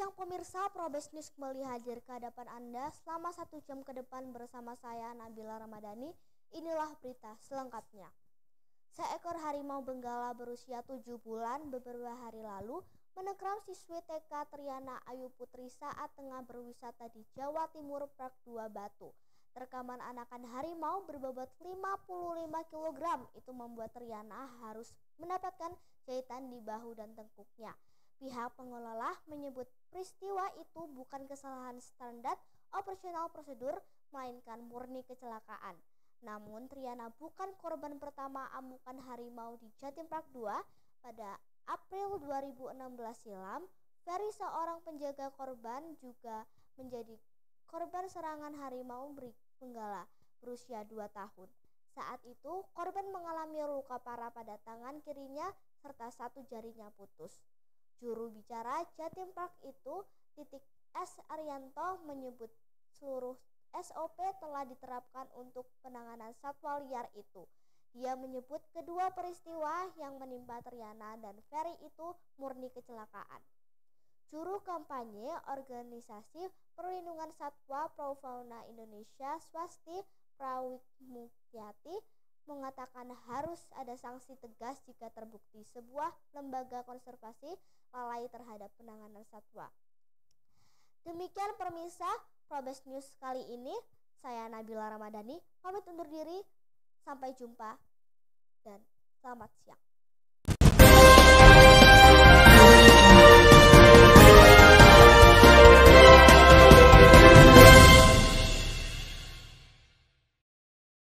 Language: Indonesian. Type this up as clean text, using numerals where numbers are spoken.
Siang pemirsa, Probes News kembali hadir ke hadapan Anda selama 1 jam ke depan bersama saya Nabila Ramadhani. Inilah berita selengkapnya. Seekor harimau benggala berusia 7 bulan beberapa hari lalu menerkam siswi TK Triana Ayu Putri saat tengah berwisata di Jawa Timur Park 2 Batu. Rekaman anakan harimau berbobot 55 kg itu membuat Triana harus mendapatkan jahitan di bahu dan tengkuknya. Pihak pengelola menyebut peristiwa itu bukan kesalahan standar operasional prosedur, melainkan murni kecelakaan. Namun Triana bukan korban pertama amukan harimau di Jatim Park 2. Pada April 2016 silam, Ferry, seorang penjaga korban, juga menjadi korban serangan harimau benggala berusia 2 tahun. Saat itu korban mengalami luka parah pada tangan kirinya serta satu jarinya putus. Juru bicara Jatim Park itu, Titik S. Arianto, menyebut seluruh SOP telah diterapkan untuk penanganan satwa liar itu. Dia menyebut kedua peristiwa yang menimpa Triana dan Ferry itu murni kecelakaan. Juru kampanye Organisasi Perlindungan Satwa Pro Fauna Indonesia, Swasti Prawikmutyati, mengatakan harus ada sanksi tegas jika terbukti sebuah lembaga konservasi lalai terhadap penanganan satwa. Demikian pemirsa Probes News kali ini. Saya Nabila Ramadhani pamit undur diri. Sampai jumpa dan selamat siang.